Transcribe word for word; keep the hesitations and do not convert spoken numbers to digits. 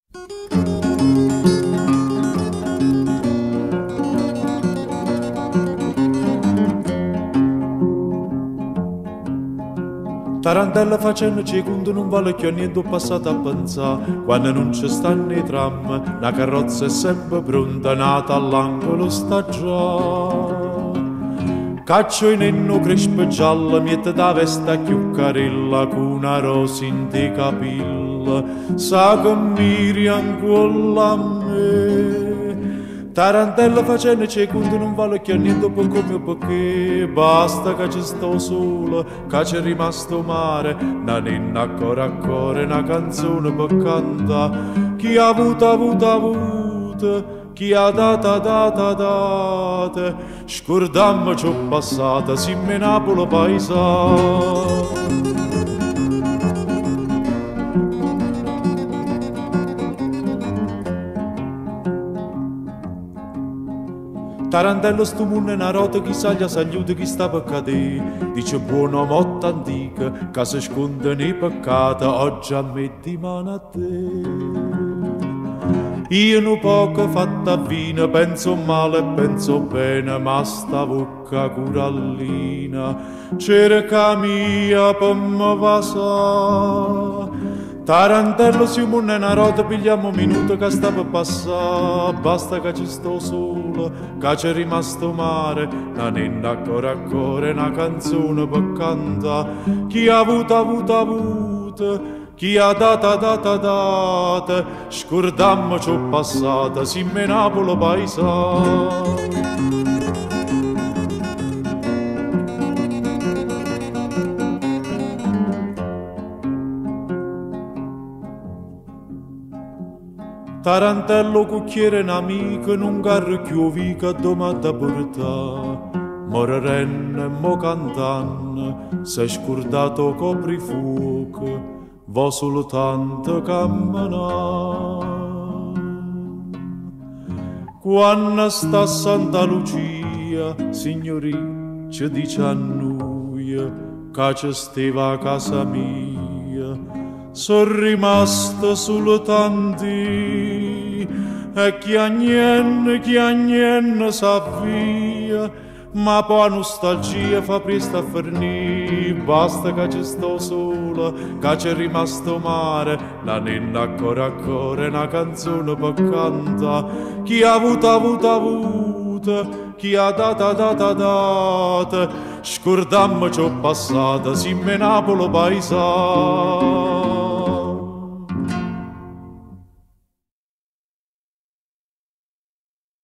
Tarantella facendo secondo non vale più niente passato a pensare. Quando non ci stanno i tram, la carrozza è sempre pronta, nata all'angolo sta già. Caccio in enno crespo gialla, miette da vesta chiuccarella, con una rosa in te capilla, sa che miri ancora a me. Tarantella facendo secondo non vale più niente per come perché basta che ci sto solo, che c'è rimasto mare, una ninna ancora ancora, una canzone per cantare. Chi ha avuto avuto avuto, chi ha data data data, scordammo ciò passata, simme Napoli paesano. Tarantello stu munno è una rota, chi sa gli saluta chi sta per cadere. Dice buona motta antica, che si sconde nei peccati, oggi ammetti mano a te. Io non poco fatta vina, penso male e penso bene, ma sta bocca curallina, cerca mia per me passare. Tarantello si munno è una rota, pigliamo un minuto che sta per passare, basta che ci sto solo, che c'è rimasto mare, una ninna ancora ancora, una canzone per cantare. Chi ha avuto avuto avuto, chi ha data data data, scordammo ciò passata, simme Napoli paesano. Tarantello cucchiere un amico, non garro chiuvi che domanda porta. Morrenne e mo cantanno, sei scordato coprifuoco, vo soltanto camminare. Quando sta Santa Lucia, signori, ci dice a noi che ci stava a casa mia. Sono rimasto solo tanti e chi a niente, chi a niente sa via, ma poi la nostalgia fa presto a fornire, basta che ci sto sola, che c'è rimasto mare, la ninna ancora ancora, una canzone per cantare. Chi ha avuto avuto avuto, chi ha data data data, scordammo ciò passata, simme Napoli paesano.